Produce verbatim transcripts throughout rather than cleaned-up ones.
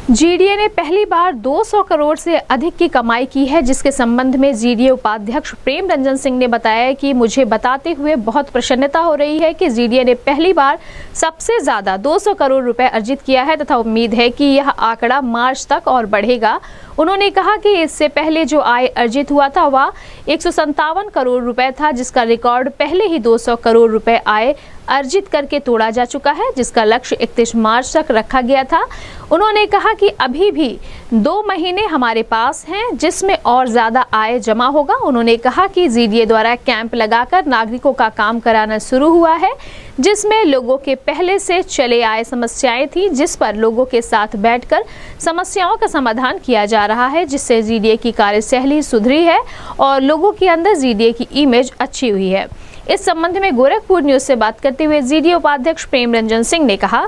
GDA ने पहली बार दो सौ करोड़ से अधिक की कमाई की है, जिसके संबंध में जीडीए उपाध्यक्ष प्रेम रंजन सिंह ने बताया कि मुझे बताते हुए बहुत प्रसन्नता हो रही है कि जीडीए ने पहली बार सबसे ज्यादा दो सौ करोड़ रुपए अर्जित किया है तथा उम्मीद है कि यह आंकड़ा मार्च तक और बढ़ेगा। उन्होंने कहा कि इससे पहले जो आय अर्जित हुआ था वह एक सौ संतावन करोड़ रुपए था, जिसका रिकॉर्ड पहले ही दो सौ करोड़ रुपए आय अर्जित करके तोड़ा जा चुका है, जिसका लक्ष्य इकतीस मार्च तक रखा गया था। उन्होंने कहा कि अभी भी दो महीने हमारे पास हैं जिसमें और ज्यादा आय जमा होगा। उन्होंने कहा कि जीडीए द्वारा कैंप लगाकर नागरिकों का काम कराना शुरू हुआ है, जिसमें लोगों के पहले से चले आए समस्याएं थी, जिस पर लोगों के साथ बैठकर समस्याओं का समाधान किया जा रहा है, जिससे जीडीए की कार्यशैली सुधरी है और लोगों के अंदर जीडीए की इमेज अच्छी हुई है। इस संबंध में गोरखपुर न्यूज से बात करते हुए जीडीए उपाध्यक्ष प्रेम रंजन सिंह ने कहा,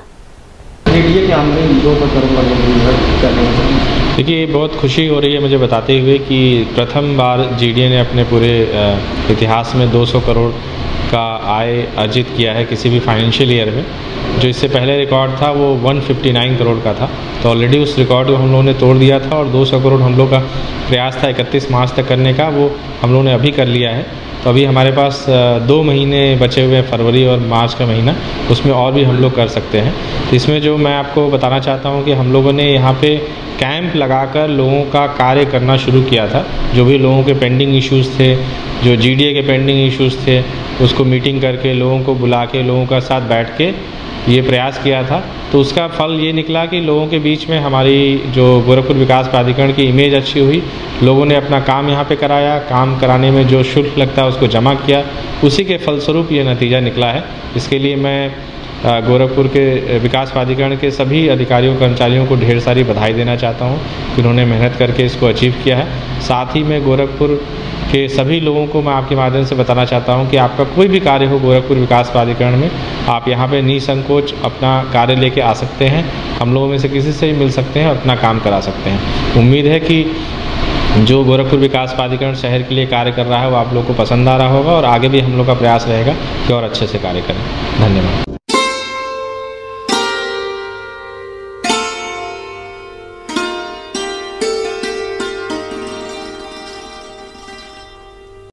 देखिए बहुत खुशी हो रही है मुझे बताते हुए कि प्रथम बार जीडीए ने अपने पूरे इतिहास में दो सौ करोड़ का आय अर्जित किया है किसी भी फाइनेंशियल ईयर में। जो इससे पहले रिकॉर्ड था वो एक सौ उनसठ करोड़ का था, तो ऑलरेडी उस रिकॉर्ड को हम लोगों ने तोड़ दिया था और दो सौ करोड़ हम लोग का प्रयास था इकतीस मार्च तक करने का, वो हम लोगों ने अभी कर लिया है। तो अभी हमारे पास दो महीने बचे हुए हैं, फरवरी और मार्च का महीना, उसमें और भी हम लोग कर सकते हैं। तो इसमें जो मैं आपको बताना चाहता हूं कि हम लोगों ने यहाँ पे कैंप लगाकर लोगों का कार्य करना शुरू किया था। जो भी लोगों के पेंडिंग इश्यूज़ थे, जो जीडीए के पेंडिंग इश्यूज़ थे, उसको मीटिंग करके लोगों को बुला के लोगों का साथ बैठ के ये प्रयास किया था। तो उसका फल ये निकला कि लोगों के बीच में हमारी जो गोरखपुर विकास प्राधिकरण की इमेज अच्छी हुई, लोगों ने अपना काम यहाँ पे कराया, काम कराने में जो शुल्क लगता है उसको जमा किया, उसी के फलस्वरूप ये नतीजा निकला है। इसके लिए मैं गोरखपुर के विकास प्राधिकरण के सभी अधिकारियों कर्मचारियों को ढेर सारी बधाई देना चाहता हूँ कि उन्होंने मेहनत करके इसको अचीव किया है। साथ ही मैं गोरखपुर के सभी लोगों को मैं आपके माध्यम से बताना चाहता हूं कि आपका कोई भी कार्य हो गोरखपुर विकास प्राधिकरण में, आप यहां पे निसंकोच अपना कार्य लेके आ सकते हैं। हम लोगों में से किसी से भी मिल सकते हैं और अपना काम करा सकते हैं। उम्मीद है कि जो गोरखपुर विकास प्राधिकरण शहर के लिए कार्य कर रहा है वो आप लोग को पसंद आ रहा होगा और आगे भी हम लोग का प्रयास रहेगा कि और अच्छे से कार्य करें। धन्यवाद।